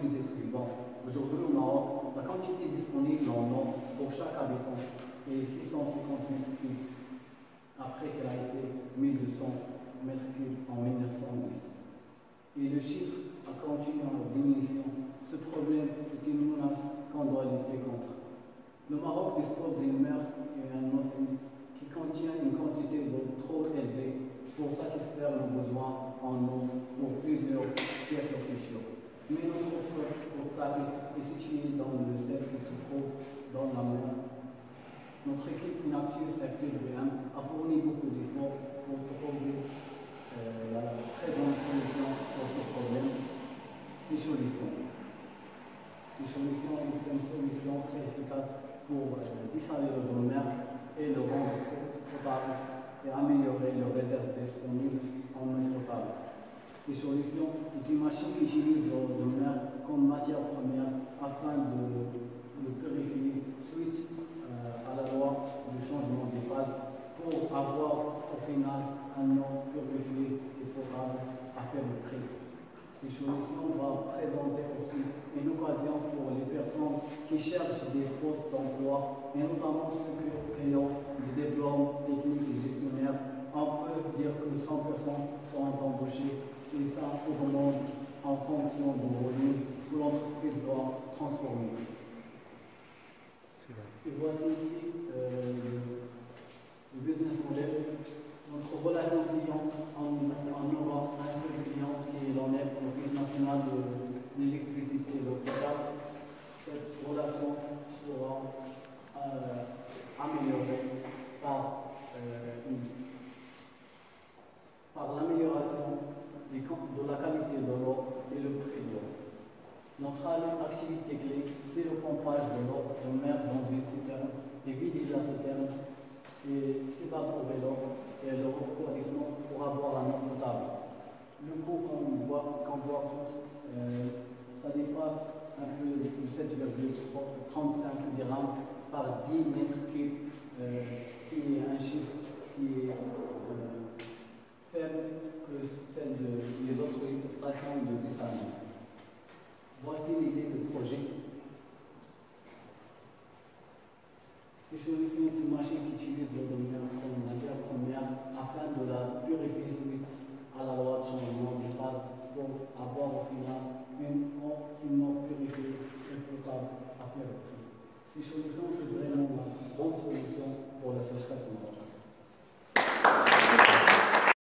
utilisés suivants. Aujourd'hui au Maroc, la quantité disponible en eau pour chaque habitant est 658 cubes, après qu'elle a été 1200 mètres cubes en 1910. Et le chiffre a continué en diminution. Ce problème est une menace qu'on doit lutter contre. Le Maroc dispose d'une mer et un océan qui contient une quantité d'eau trop élevée pour satisfaire nos besoins en eau pour plusieurs siècles futurs. Mais notre source potable est située dans le sel qui se trouve dans la mer. Notre équipe Inactus FPVM a fourni beaucoup d'efforts pour trouver la très bonne solution pour ce problème. Ces solutions est une solution très efficace pour dessaler l'eau de mer et le rendre potable et améliorer les réserves disponibles en eau potable. Ces solutions est une machine qui utilise l'eau de mer comme matière première afin de le purifier suite à la loi du changement des phases pour avoir au final un eau purifiée et potable à faible prix. Ces solutions vont présenter aussi une occasion pour les personnes qui cherchent des postes d'emploi et notamment ceux qui ont des diplômes techniques et gestionnaires. On peut dire que 100% seront embauchés et ça augmente en fonction du volume que l'entreprise doit transformer. Et voici ici le business model. Notre relation client, on aura un seul client qui est l'ONEP, l'Office national de l'électricité et de l'eau potable. Cette relation sera améliorée par l'amélioration de la qualité de l'eau et le prix de l'eau. Notre activité clé, c'est le pompage de l'eau de mer dans une citerne et vider la citerne et s'évaporer l'eau et le refroidissement pour avoir un eau potable. Le coût qu'on voit tous, ça dépasse un peu de 7,35 dirhams par 10 mètres cubes, qui est un chiffre qui est faible que celle des autres stations de dessalement. Voici l'idée du projet. Ces solutions sont une machine qui utilise l'eau de mer